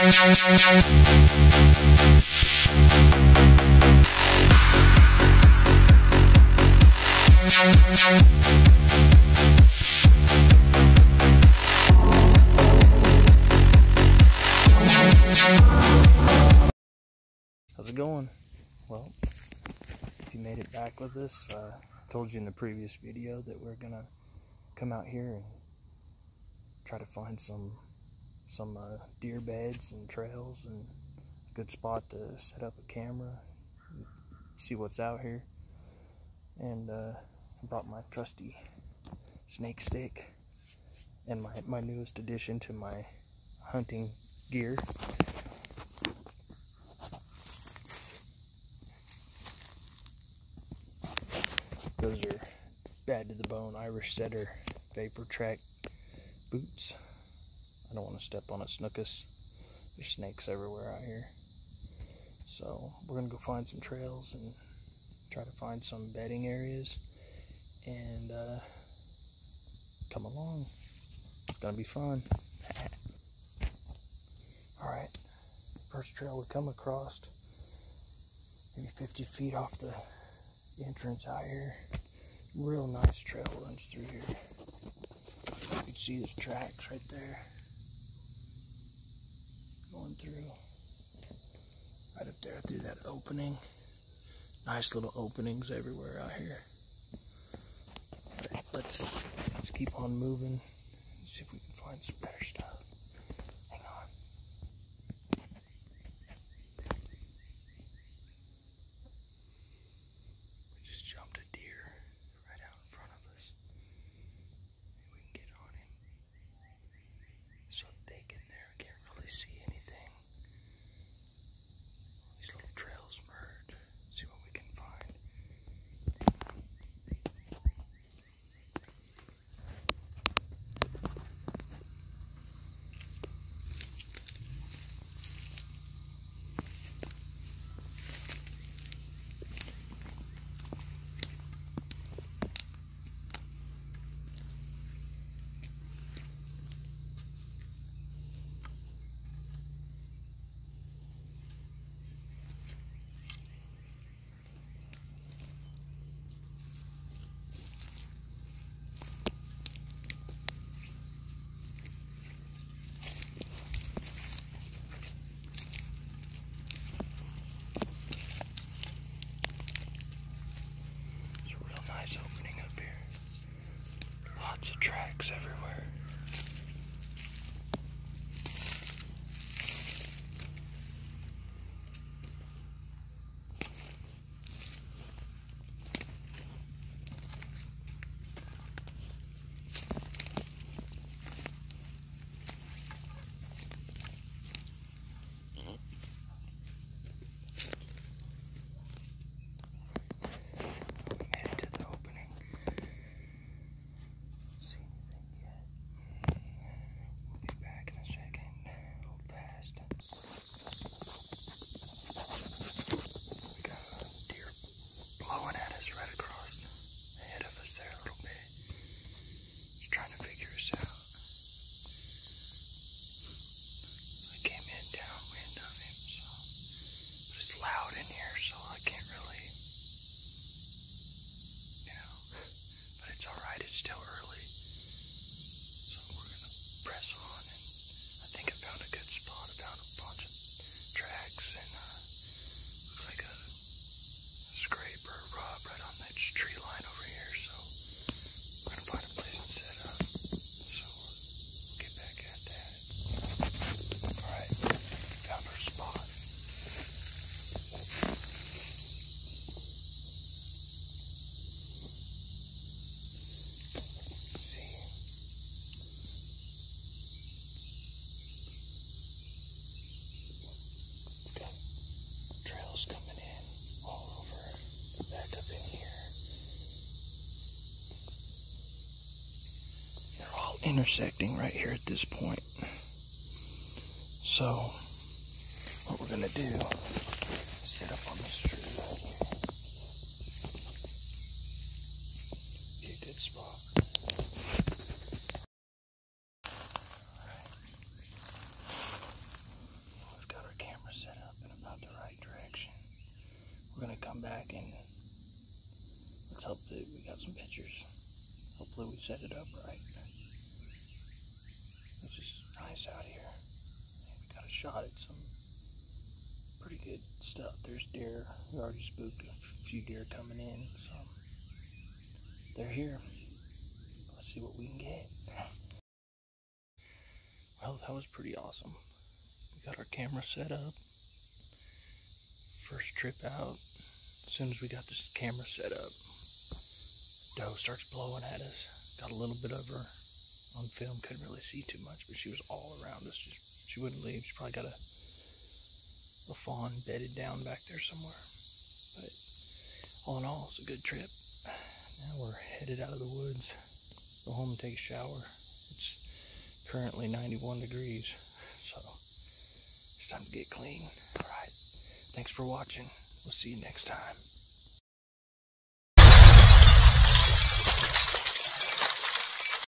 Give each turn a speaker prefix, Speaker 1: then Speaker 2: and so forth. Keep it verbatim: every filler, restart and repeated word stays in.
Speaker 1: How's it going? Well, if you made it back with us, uh, I told you in the previous video that we're gonna come out here and try to find some some uh, deer beds and trails and a good spot to set up a camera, and see what's out here. And uh, I brought my trusty snake stick and my, my newest addition to my hunting gear. Those are bad to the bone Irish Setter Vapor Track boots. I don't want to step on a snookus. There's snakes everywhere out here. So we're gonna go find some trails and try to find some bedding areas and uh, come along. It's gonna be fun. Alright, first trail we come across, maybe fifty feet off the entrance out here. Real nice trail runs through here. You can see the tracks right there going through right up there through that opening. Nice little openings everywhere out here. Right, let's let's keep on moving and see if we can find some better stuff. Hang on. We just jumped a deer right out in front of us. Maybe we can get on him so thick in there I can't really see anything. These little trails merge. See what we can find. Opening up here. Lots of tracks everywhere. Still early, so we're gonna press on, and I think I found a good spot. I found a bunch of tracks, and uh, looks like a, a scrape or a rub right on that tree line over here, so we're gonna find a place to set up, so we'll get back at that. Alright, found our spot. Coming in all over, back up in here. They're all intersecting right here at this point. So, what we're gonna do is set up on this tree right here. Be a good spot. got some pictures. Hopefully we set it up right. This is nice out here. We got a shot at some pretty good stuff. There's deer. We already spooked a few deer coming in, so they're here. Let's see what we can get. Well, that was pretty awesome. We got our camera set up. First trip out. As soon as we got this camera set up, doe starts blowing at us. Got a little bit of her on film. Couldn't really see too much, but she was all around us. Just, she wouldn't leave. She probably got a, a fawn bedded down back there somewhere. But all in all, it's a good trip. Now we're headed out of the woods. Go home and take a shower. It's currently ninety-one degrees, so it's time to get clean. All right. Thanks for watching. We'll see you next time.